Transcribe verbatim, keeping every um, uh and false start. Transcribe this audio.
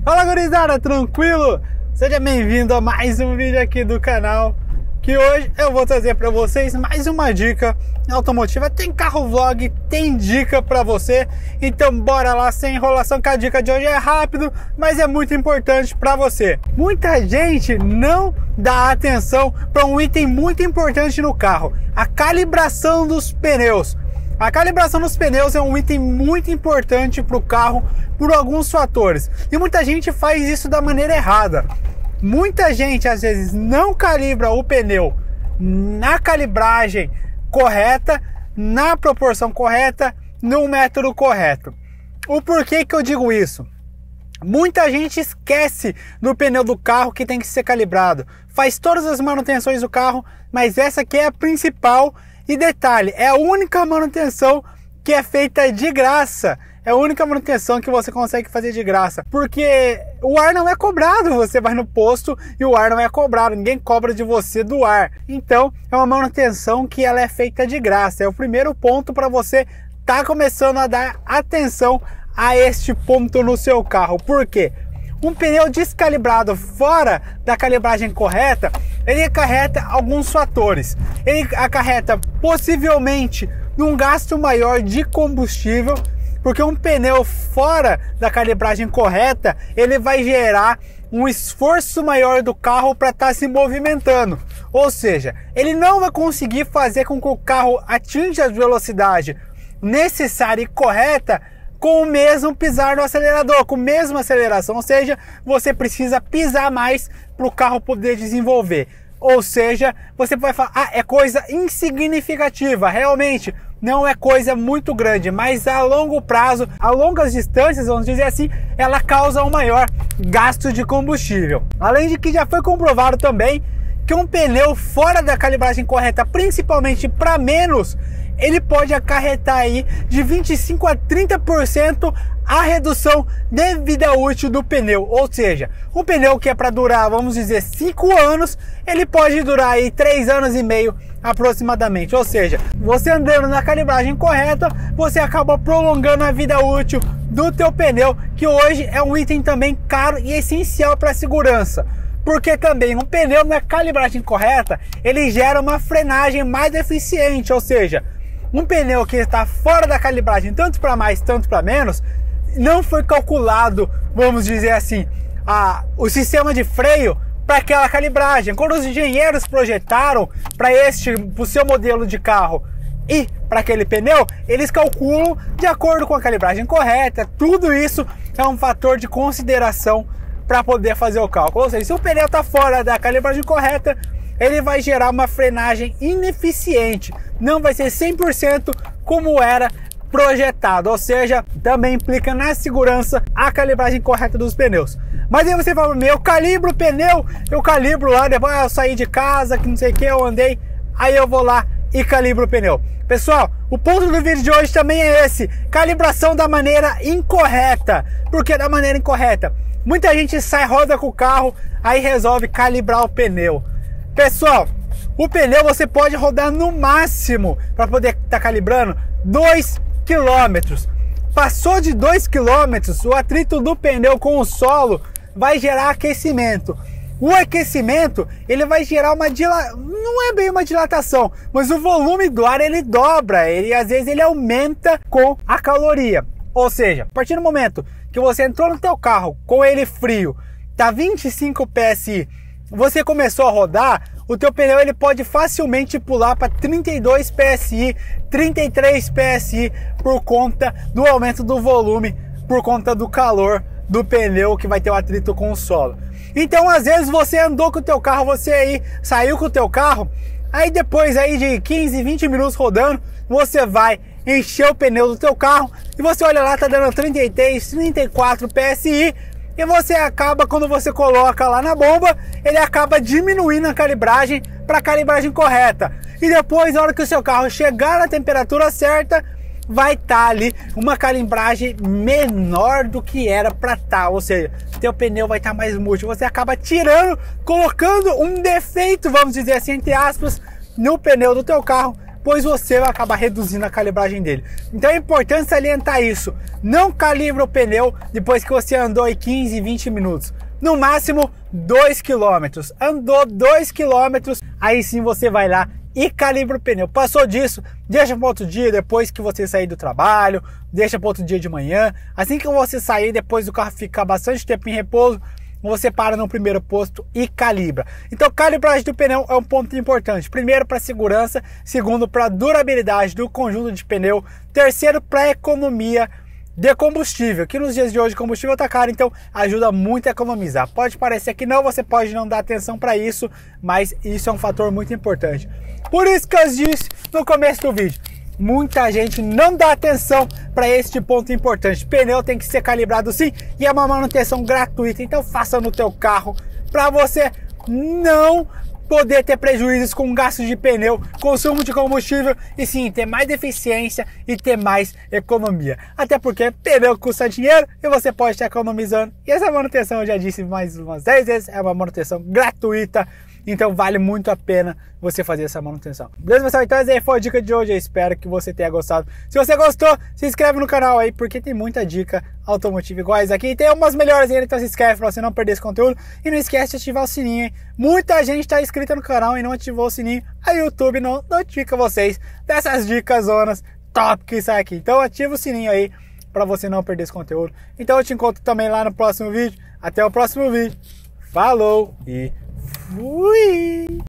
Fala, gurizada, tranquilo? Seja bem-vindo a mais um vídeo aqui do canal, que hoje eu vou trazer para vocês mais uma dica automotiva. Tem carro vlog, tem dica para você, então bora lá sem enrolação, que a dica de hoje é rápido, mas é muito importante para você. Muita gente não dá atenção para um item muito importante no carro: a calibração dos pneus. A calibração dos pneus é um item muito importante para o carro por alguns fatores, e muita gente faz isso da maneira errada. Muita gente às vezes não calibra o pneu na calibragem correta, na proporção correta, no método correto. O porquê que eu digo isso? Muita gente esquece do pneu do carro que tem que ser calibrado, faz todas as manutenções do carro, mas essa aqui é a principal. E detalhe, é a única manutenção que é feita de graça. É a única manutenção que você consegue fazer de graça, porque o ar não é cobrado. Você vai no posto e o ar não é cobrado, ninguém cobra de você do ar. Então é uma manutenção que ela é feita de graça. É o primeiro ponto para você tá começando a dar atenção a este ponto no seu carro. Por quê? Um pneu descalibrado fora da calibragem correta, ele acarreta alguns fatores. Ele acarreta possivelmente um gasto maior de combustível, porque um pneu fora da calibragem correta, ele vai gerar um esforço maior do carro para estar se movimentando. Ou seja, ele não vai conseguir fazer com que o carro atinja a velocidade necessária e correta com o mesmo pisar no acelerador, com a mesma aceleração. Ou seja, você precisa pisar mais para o carro poder desenvolver. Ou seja, você vai falar, ah, é coisa insignificativa. Realmente não é coisa muito grande, mas a longo prazo, a longas distâncias, vamos dizer assim, ela causa um maior gasto de combustível. Além de que já foi comprovado também que um pneu fora da calibragem correta, principalmente para menos, ele pode acarretar aí de vinte e cinco a trinta por cento a redução de vida útil do pneu. Ou seja, um pneu que é para durar, vamos dizer, cinco anos, ele pode durar aí três anos e meio aproximadamente. Ou seja, você andando na calibragem correta, você acaba prolongando a vida útil do teu pneu, que hoje é um item também caro e essencial para a segurança. Porque também um pneu na calibragem correta, ele gera uma frenagem mais eficiente. Ou seja, um pneu que está fora da calibragem, tanto para mais, tanto para menos, não foi calculado, vamos dizer assim, a, o sistema de freio para aquela calibragem. Quando os engenheiros projetaram para este, para o seu modelo de carro e para aquele pneu, eles calculam de acordo com a calibragem correta. Tudo isso é um fator de consideração para poder fazer o cálculo. Ou seja, se o pneu está fora da calibragem correta, ele vai gerar uma frenagem ineficiente, não vai ser cem por cento como era projetado. Ou seja, também implica na segurança a calibragem correta dos pneus. Mas aí você fala, meu, eu calibro o pneu, eu calibro lá, depois eu saí de casa, que não sei o que, eu andei, aí eu vou lá e calibro o pneu. Pessoal, o ponto do vídeo de hoje também é esse: calibração da maneira incorreta. Por que da maneira incorreta? Muita gente sai, roda com o carro, aí resolve calibrar o pneu. Pessoal, o pneu você pode rodar no máximo, para poder estar tá calibrando, dois quilômetros. Passou de dois quilômetros, o atrito do pneu com o solo vai gerar aquecimento. O aquecimento, ele vai gerar uma dilatação, não é bem uma dilatação, mas o volume do ar ele dobra, ele às vezes ele aumenta com a caloria. Ou seja, a partir do momento que você entrou no teu carro com ele frio, tá vinte e cinco P S I, você começou a rodar, o teu pneu ele pode facilmente pular para trinta e dois P S I, trinta e três P S I, por conta do aumento do volume, por conta do calor do pneu que vai ter o atrito com o solo. Então, às vezes você andou com o teu carro, você aí saiu com o teu carro, aí depois aí de quinze, vinte minutos rodando, você vai encher o pneu do teu carro e você olha lá, tá dando trinta e três, trinta e quatro P S I, e você acaba, quando você coloca lá na bomba, ele acaba diminuindo a calibragem para a calibragem correta. E depois, na hora que o seu carro chegar na temperatura certa, vai estar ali uma calibragem menor do que era para estar. Ou seja, teu pneu vai estar mais murcho. Você acaba tirando, colocando um defeito, vamos dizer assim, entre aspas, no pneu do teu carro, depois você vai acabar reduzindo a calibragem dele. Então é importante salientar isso. Não calibra o pneu depois que você andou aí quinze, vinte minutos. No máximo dois quilômetros. Andou dois quilômetros, aí sim você vai lá e calibra o pneu. Passou disso, deixa para outro dia, depois que você sair do trabalho, deixa para outro dia de manhã. Assim que você sair, depois do carro ficar bastante tempo em repouso, você para no primeiro posto e calibra. Então, calibragem do pneu é um ponto importante. Primeiro, para segurança. Segundo, para durabilidade do conjunto de pneu. Terceiro, para economia de combustível, que nos dias de hoje o combustível está caro, então ajuda muito a economizar. Pode parecer que não, você pode não dar atenção para isso, mas isso é um fator muito importante. Por isso que eu disse no começo do vídeo, muita gente não dá atenção para este ponto importante. Pneu tem que ser calibrado sim, e é uma manutenção gratuita, então faça no teu carro para você não poder ter prejuízos com gastos de pneu, consumo de combustível e sim ter mais eficiência e ter mais economia. Até porque pneu custa dinheiro e você pode estar economizando. E essa manutenção, eu já disse mais umas dez vezes, é uma manutenção gratuita. Então vale muito a pena você fazer essa manutenção. Beleza, pessoal? Então essa aí foi a dica de hoje. Eu espero que você tenha gostado. Se você gostou, se inscreve no canal aí, porque tem muita dica automotiva iguais aqui. E tem umas melhores ainda, então se inscreve pra você não perder esse conteúdo. E não esquece de ativar o sininho, hein? Muita gente está inscrita no canal e não ativou o sininho. A YouTube não notifica vocês dessas dicas zonas top que sai aqui. Então ativa o sininho aí pra você não perder esse conteúdo. Então eu te encontro também lá no próximo vídeo. Até o próximo vídeo. Falou e fui!